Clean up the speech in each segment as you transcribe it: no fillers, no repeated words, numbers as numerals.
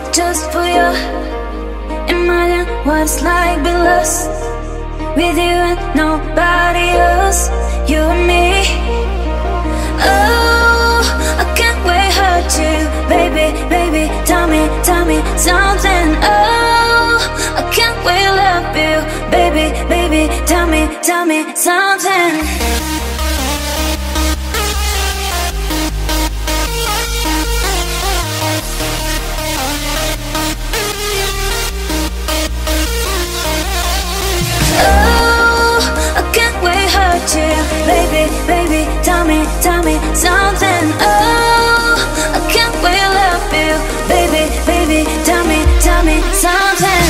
just for you. Imagine what it's like be lost with you and nobody else, you and me. Oh, I can't wait hurt you, baby, baby. Tell me something. Oh, I can't wait love you, baby, baby. Tell me something. Baby, baby, tell me something. Oh, I can't wait love you, baby, baby, tell me something.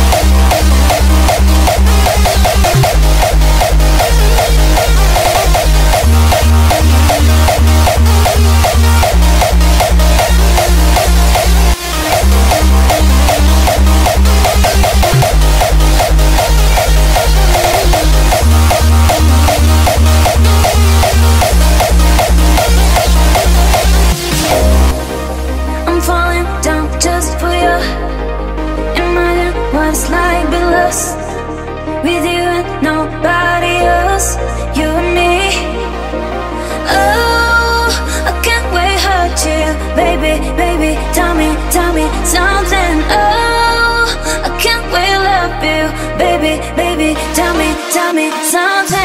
It's like be lost with you and nobody else, you and me. Oh, I can't wait hurt you, baby, baby. Tell me something. Oh, I can't wait love you, baby, baby. Tell me something.